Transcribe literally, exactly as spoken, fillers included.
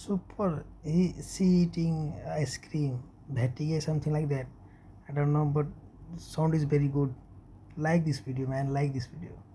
super. He she eating ice cream, vetti or something like that. I don't know, but sound is very good. Like this video, man. Like this video.